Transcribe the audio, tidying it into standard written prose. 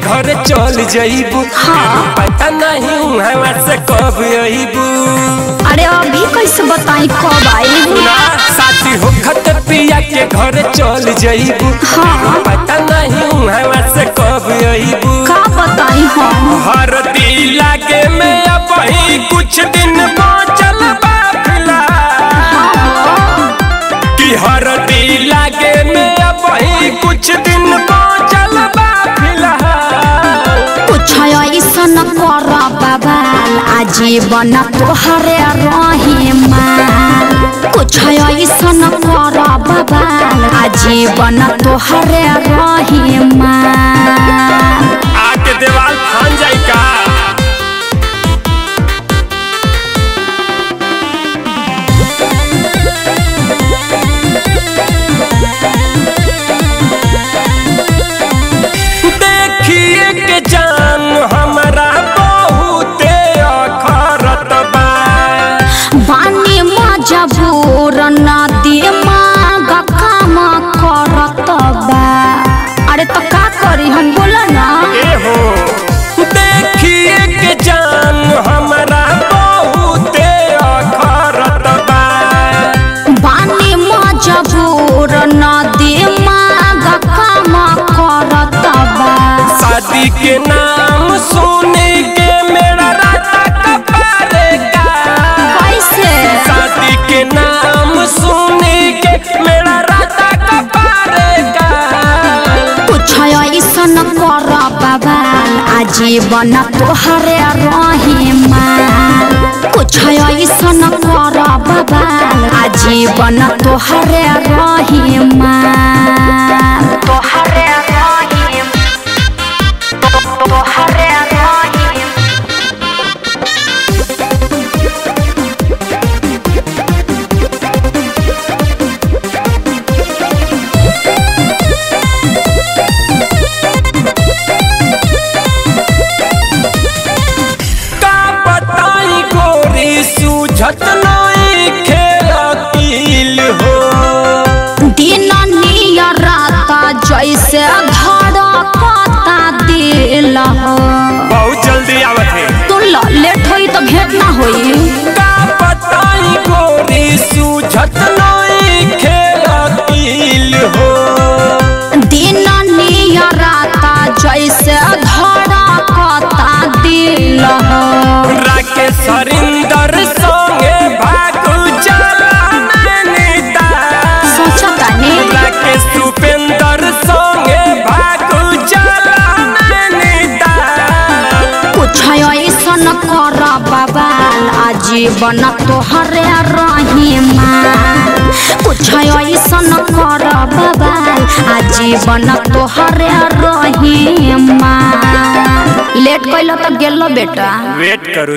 घर चल जाइबू। हाँ। पता नहीं हवा से कब आइबू। अरे अभी कैसे बताई कब आइबू? साथी हो खत पिया के घर चल जाइबू। हाँ। पता नहीं हवा से कब आइबू। का बताई हम? हर दिल लागे में अब ही कुछ दिन बाँचल बा कि हर दिल लागे में अब ही कुछ दिन बाँचल बा फिलहाल। कुछ ऐसन कर बबाल आजीवन तोहरे रही माल। कुछ ऐसन कर बबाल आजीवन तोहरे रही माल। आके देवाल फान जाई का? देखिए के जान हमरा बहुते अखरत बा। बानी मजबूर नदी मांग काम करत बा। अरे तो का करी हम बोला ना। हो देखिए के जान हमरा बहुते अखरत बा। बानी मजबूर नदी मांग काम करत बा। शादी के नाम सुने के मेरा राता कपारे का। कैसे? शादी के नाम सुने के मेरा राता कपारे का। कुछ ऐसन कर बबाल आजीवन तोहरे रही माल। कुछ ऐसन कर बबाल आजीवन तोहरे रही माल। तोहरे रही तोहरे रही। का बताई गोरी सूझत नहीं खेल हो। दिन नियर रात जैसे धड़कता दिल हो। बहुत जल्दी आवत है। तू लेट होई तो भेंट ना होई। का बताई गोरी सूझत नहीं खेल हो। दिन नियर रात जैसे धड़कता दिल हो। राके सरिंदर संगे भागु चला नैनीता। सोचता नहीं। राके सुपेंदर संगे भागु चला नैनीता। कुछ ऐसन कर बबाल आजीवन तोहरे रही माल। कुछ ऐसन कर बबाल आजीवन तोहरे रही माल। लेट कैल तो गेलो बेटा। वेट करू।